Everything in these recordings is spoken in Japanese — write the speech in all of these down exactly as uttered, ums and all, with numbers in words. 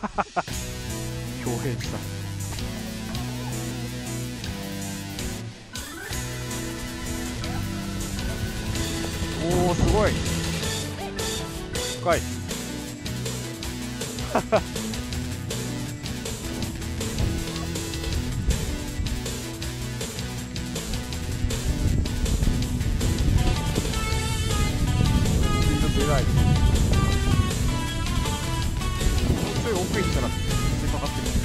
豹変した。おお、すごい深い。スピード出ない。もうちょい奥行ったら全然かかってる。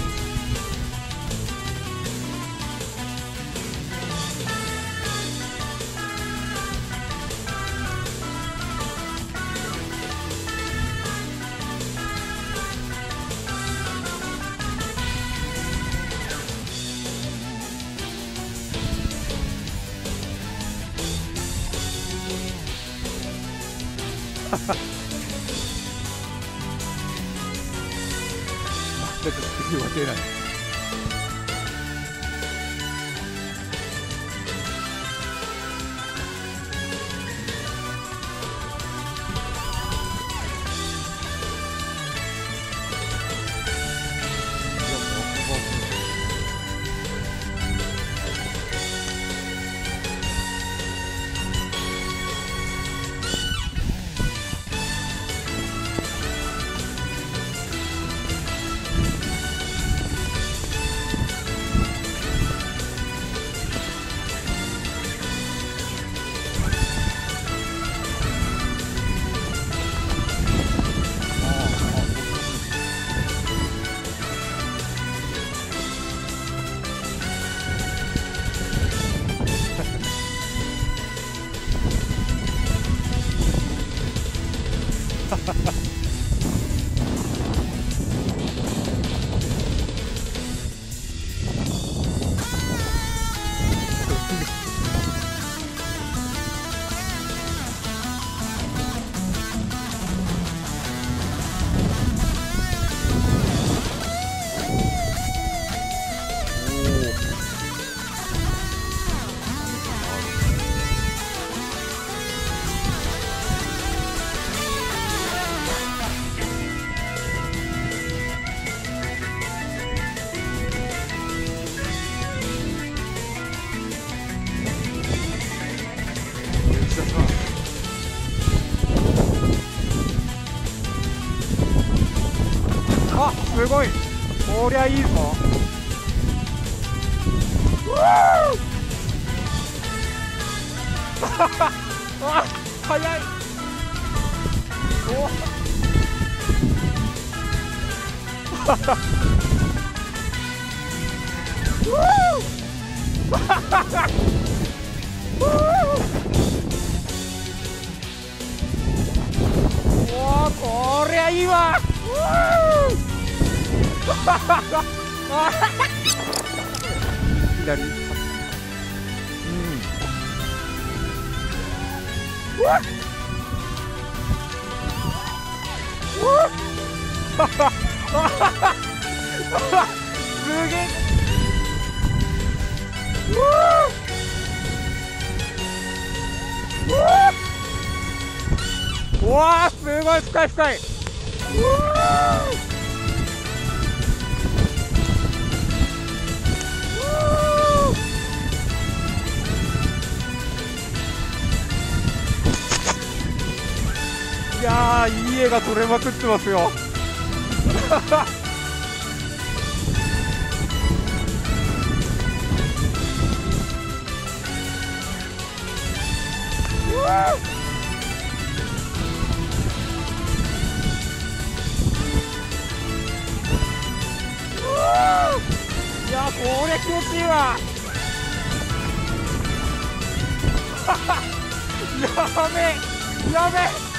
全くスピードが出ない。あ、すごい。こりゃいいぞ。あ、速い。おお、こりゃいいわ。左。うん。うわっ。すげえ。うわうわ、すごい深い深い。うわいやー、いい絵が撮れまくってますよ。うわいやー、これ気持ちいいわ。やべえやべえ。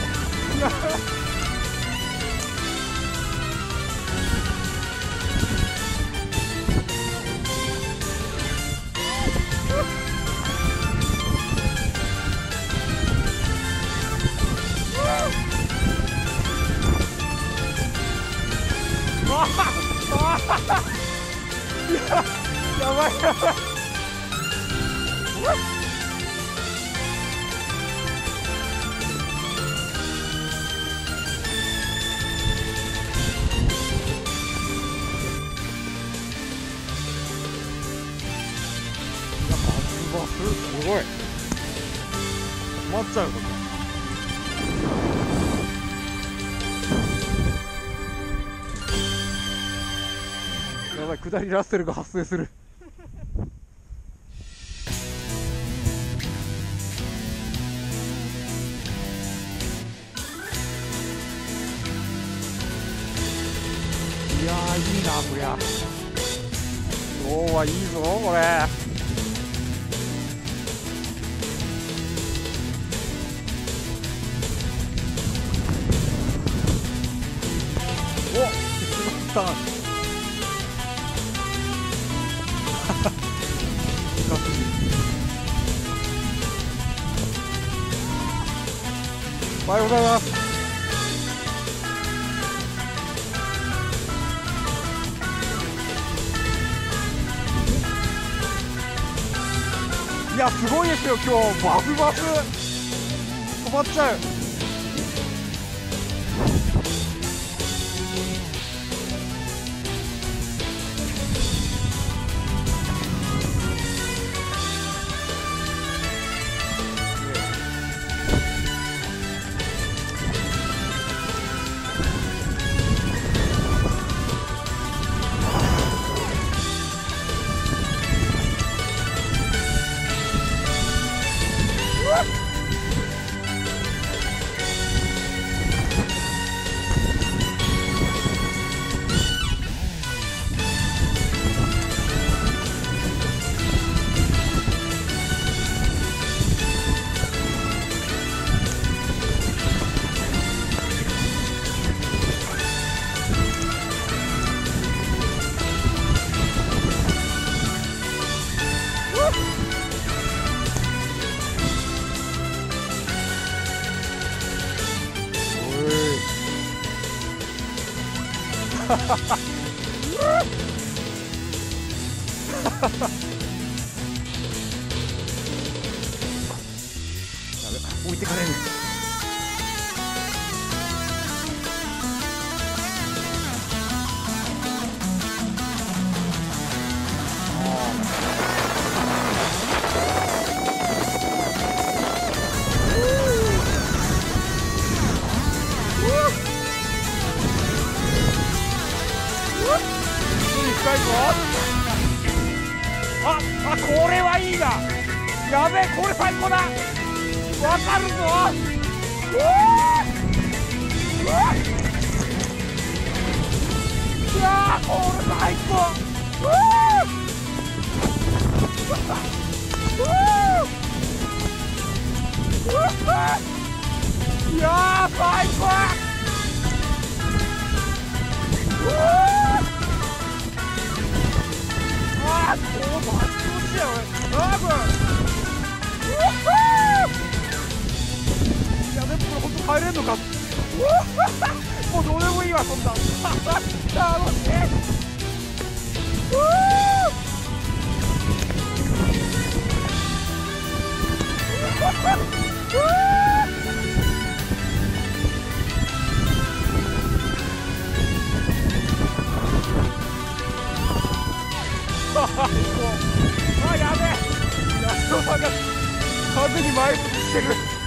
やばいやばい。 すごい。止まっちゃうこれ。やばい、下りラッセルが発生する。いやー、いいなこりゃ。今日はいいぞこれ。おっ、しまった。おはようございます。いや、すごいですよ今日。バフバフ止まっちゃう。やべ、置いてかれる。近いぞ。あ、あ、これはいいな。やべえ、これ最高だ。わかるぞ。うわー、うわー、いやー、これ最高。うわー、うわー、いやー、最高。うわー、あー、こうバッチバチだよ。あー、これ。うわー、いや、でもこれ本当帰れんのか。うわー、もうどうでもいいわ、そんな。楽しい。うわー、うわー、あ、やべえ。安尾さんが風に前向きしてる。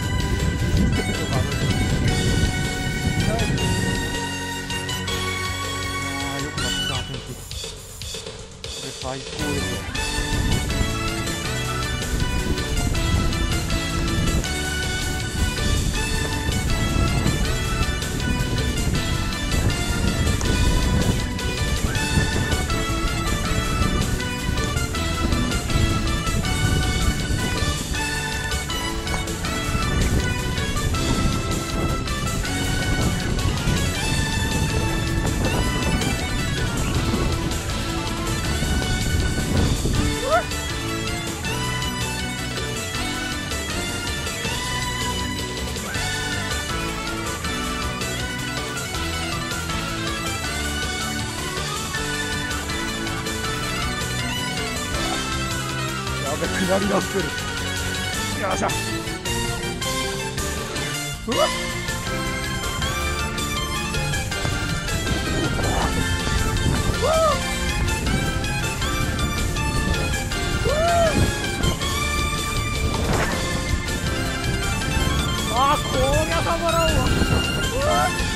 ああ、よくなった天気。これ最高ですよ。下りだってる。よっしゃ。うわっ、 わこりゃたまらんわ。うわ